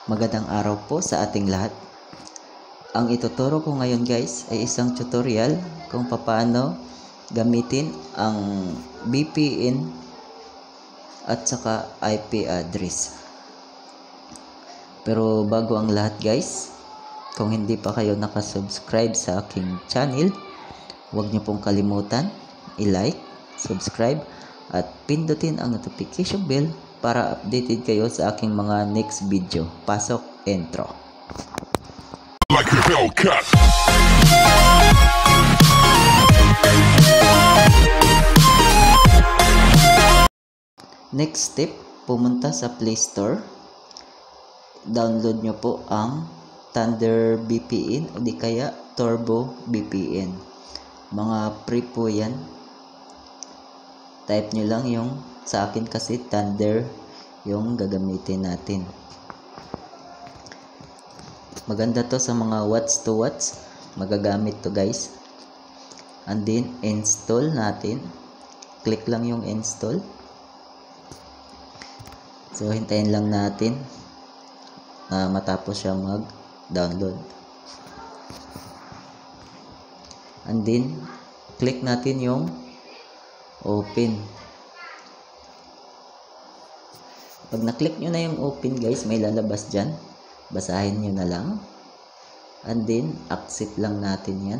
Magandang araw po sa ating lahat. Ang ituturo ko ngayon guys ay isang tutorial kung paano gamitin ang VPN at saka IP address. Pero bago ang lahat guys, kung hindi pa kayo nakasubscribe sa aking channel, huwag niyo pong kalimutan i-like, subscribe at pindutin ang notification bell para updated kayo sa aking mga next video. Pasok intro. Like a Hellcat. Next step, pumunta sa Play Store. Download nyo po ang Thunder VPN o di kaya Turbo VPN. Mga free po yan. Type nyo lang yung, sa akin kasi Thunder yung gagamitin natin. Maganda to sa mga watts to watts. Magagamit to guys. And then install natin. Click lang yung install. So hintayin lang natin matapos siya mag-download. And then click natin yung open. Pag na-click nyo na yung open guys, may lalabas dyan. Basahin nyo na lang. And then accept lang natin yan.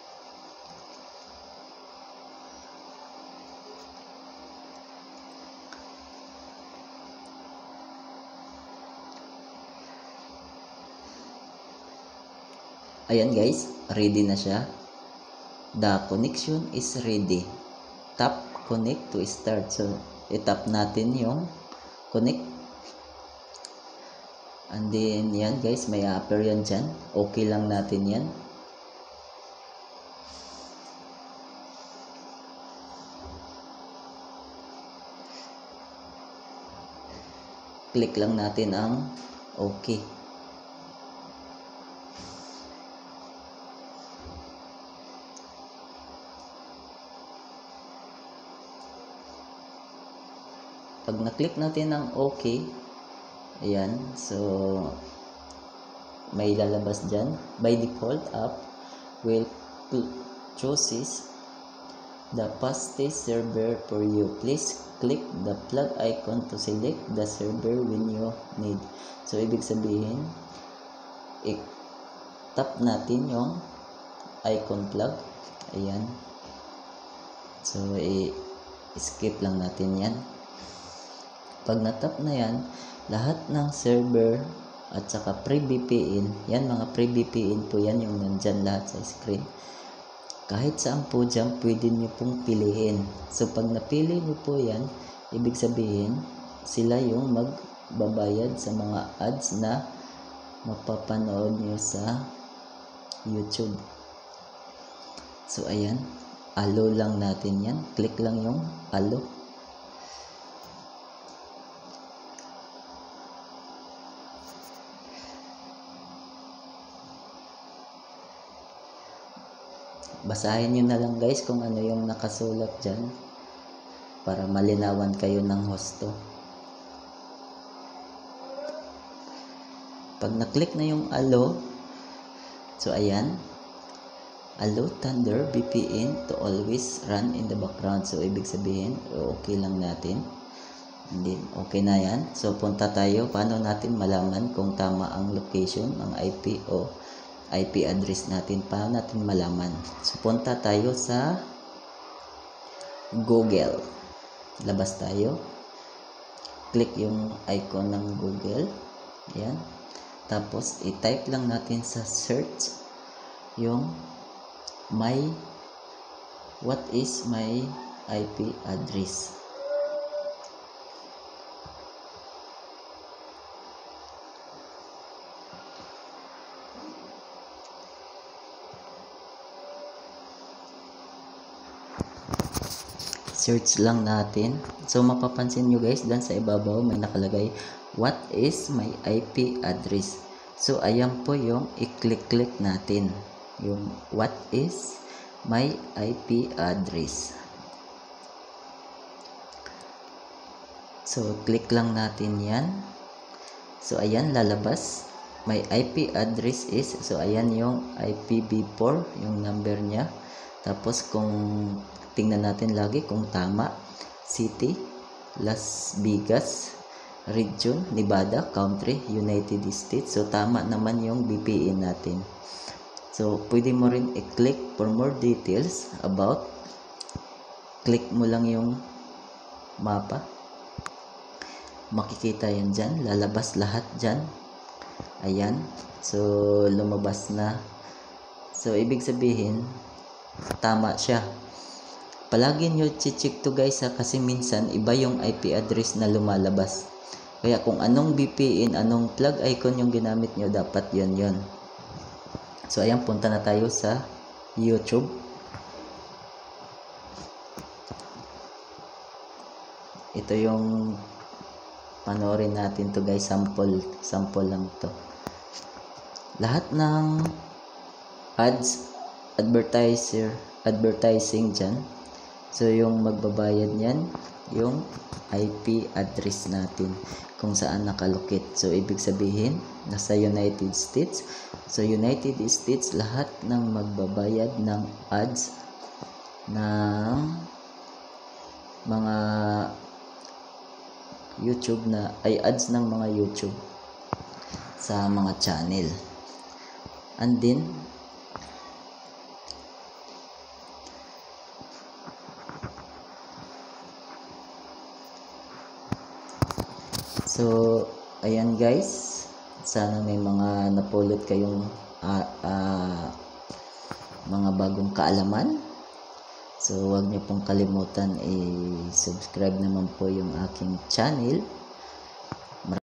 Ayan guys, ready na siya. The connection is ready. Tap connect to start. So, itap natin yung connect. And then, yan guys, may appear yan dyan. Okay lang natin yan. Click lang natin ang okay. Pag na-click natin ang okay, ayan, so may lalabas dyan. By default, app will chooses the fastest server for you. Please click the plug icon to select the server when you need. So, ibig sabihin, i-tap natin yung icon plug. Ayan. So, i-skip lang natin yan. Pag natap na yan, lahat ng server at saka free VPN, yan mga free VPN po yan yung nandyan lahat sa screen. Kahit saan po dyan, pwede nyo pong piliin. So pag napili nyo po yan, ibig sabihin, sila yung magbabayad sa mga ads na mapapanood nyo sa YouTube. So ayan, allow lang natin yan. Click lang yung allow. Basahin nyo na lang guys kung ano yung nakasulat dyan para malinawan kayo ng husto. Pag na-click na yung allow, so ayan, allow Thunder VPN to always run in the background. So ibig sabihin, okay lang natin. Hindi, okay na yan. So punta tayo, paano natin malaman kung tama ang location, ang IP o IP address natin, paano natin malaman? So, punta tayo sa Google. Labas tayo. Click yung icon ng Google. Ayan. Tapos, i-type lang natin sa search yung what is my IP address. Search lang natin. So, mapapansin nyo guys, dan sa ibabaw may nakalagay, what is my IP address? So, ayan po yung i-click natin. Yung what is my IP address. So, click lang natin yan. So ayan, lalabas. My IP address is, so ayan yung IPv4, yung number niya. Tapos kung tingnan natin lagi kung tama, city, Las Vegas, region, Nevada, country, United States. So tama naman yung VPN natin. So pwede mo rin i-click for more details about. Click mo lang yung mapa. Makikita yan dyan, lalabas lahat dyan. Ayan, so lumabas na. So ibig sabihin tama siya. Palagi nyo check to guys kasi minsan iba yung IP address na lumalabas. Kaya kung anong VPN, anong plug icon yung ginamit nyo, dapat yon. So ayan, punta na tayo sa YouTube. Ito yung panoorin natin to guys, sample lang to. Lahat ng ads, advertising dyan. So yung magbabayad niyan, yung IP address natin, kung saan nakalocate. So ibig sabihin, nasa United States. So United States, lahat ng magbabayad ng ads ng mga YouTube ads ng mga YouTube sa mga channel. And then so ayan guys, sana may mga napulot kayong mga bagong kaalaman. So huwag niyo pong kalimutan i-subscribe naman po yung aking channel